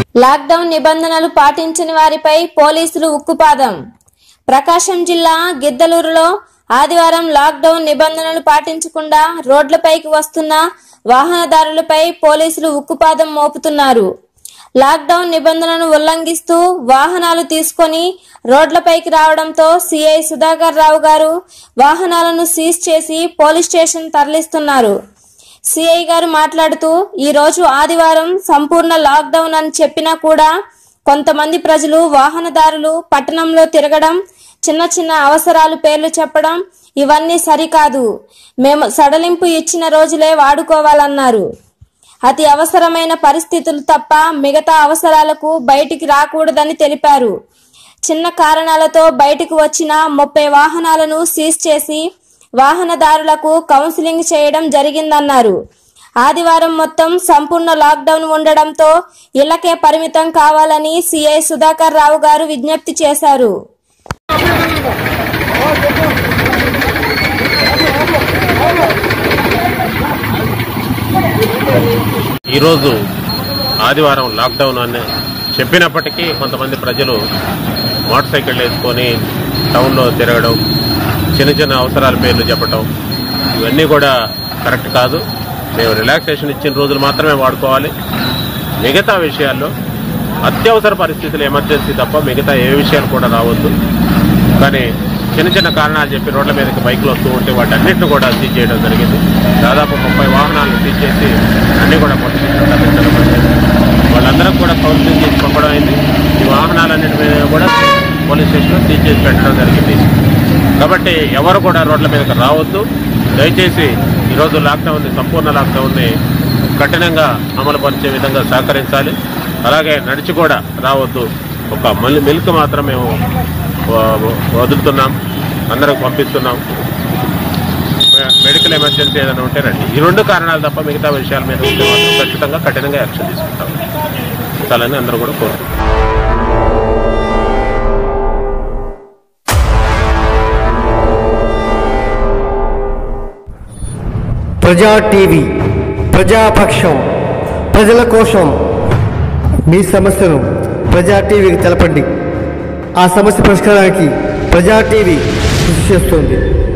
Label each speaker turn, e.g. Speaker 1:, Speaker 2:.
Speaker 1: Lockdown నిబంధనలు పాటించని వారిపై పోలీసులు ఉక్కుపాదం. ప్రకాశం జిల్లా గిద్దలూరులో ఆదివారం లాక్డౌన్ నిబంధనలు పాటించకుండా రోడ్లపైకి వస్తున్న వాహనదారులపై పోలీసులు ఉక్కుపాదం మోపుతున్నారు. లాక్డౌన్ నిబంధనలను ఉల్లంఘిస్తూ వాహనాలు తీసుకొని రోడ్లపైకి రావడంతో సిఐ సుధాకర్ రావు గారు వాహనాలను సీజ్ చేసి పోలీస్ స్టేషన్ తరలిస్తున్నారు. సిఐ గారు మాట్లాడుతూ, ఈ రోజు ఆదివారం సంపూర్ణ లాక్డౌన్ అని చెప్పినా కూడా కొంతమంది ప్రజలు వాహనదారులు పట్టణంలో తిరగడం, చిన్న చిన్న అవసరాలు పేర్లు చెప్పడం ఇవన్నీ సరికాదు. మేము సడలింపు ఇచ్చిన రోజులే వాడుకోవాలన్నారు. అతి అవసరమైన పరిస్థితులు తప్ప మిగతా అవసరాలకు బయటికి రాకూడదని తెలిపారు. చిన్న కారణాలతో బయటకు వచ్చిన 30 వాహనాలను సీజ్ చేసి వాహనదారులకు కౌన్సిలింగ్ చేయడం జరిగిందన్నారు. ఆదివారం మొత్తం సంపూర్ణ లాక్డౌన్ ఉండడంతో ఇళ్లకే పరిమితం కావాలని సిఐ సుధాకర్ రావు గారు విజ్ఞప్తి చేశారు.
Speaker 2: ఈరోజు ఆదివారం లాక్డౌన్ అని చెప్పినప్పటికీ కొంతమంది ప్రజలు మోటార్ సైకిల్ వేసుకొని టౌన్లో తిరగడం, చిన్న చిన్న అవసరాల పేర్లు చెప్పడం ఇవన్నీ కూడా కరెక్ట్ కాదు. మేము రిలాక్సేషన్ ఇచ్చిన రోజులు మాత్రమే వాడుకోవాలి. మిగతా విషయాల్లో అత్యవసర పరిస్థితులు, ఎమర్జెన్సీ తప్ప మిగతా ఏ విషయాలు కూడా రావద్దు. కానీ చిన్న చిన్న కారణాలు చెప్పి రోడ్ల మీదకి బైక్లు వస్తూ ఉంటే వాటి అన్నింటిని కూడా సీజ్ చేయడం జరిగింది. దాదాపు 30 వాహనాలను సీజ్ చేసి అన్నీ కూడా పోలీస్ స్టేషన్ తరలించడం జరిగింది. వాళ్ళందరూ కూడా కౌన్సిలింగ్ చేసి పంపడం అయింది. ఈ వాహనాలన్నింటి మీద కూడా పోలీస్ స్టేషన్లో సీజ్ చేసి పెట్టడం జరిగింది. కాబట్టి ఎవరు కూడా రోడ్ల మీదకి రావద్దు. దయచేసి ఈరోజు లాక్డౌన్ని, సంపూర్ణ లాక్డౌన్ని కఠినంగా అమలు పరిచే విధంగా సహకరించాలి. అలాగే నడిచి కూడా రావద్దు. ఒక మిల్క్ మాత్రం మేము వదులుతున్నాం, అందరికి పంపిస్తున్నాం. మెడికల్ ఎమర్జెన్సీ ఏదైనా ఉంటే రండి. ఈ 2 కారణాలు తప్ప మిగతా విషయాల మీద ఉంటే మాత్రం ఖచ్చితంగా కఠినంగా యాక్షన్ తీసుకుంటాం. చాలని అందరూ కూడా కోరుకుంటున్నాం.
Speaker 3: ప్రజా టీవీ, ప్రజాపక్షం, ప్రజల కోసం. మీ సమస్యను ప్రజా టీవీకి తెలపండి. ఆ సమస్య పరిష్కారానికి ప్రజా టీవీ కృషి చేస్తుంది.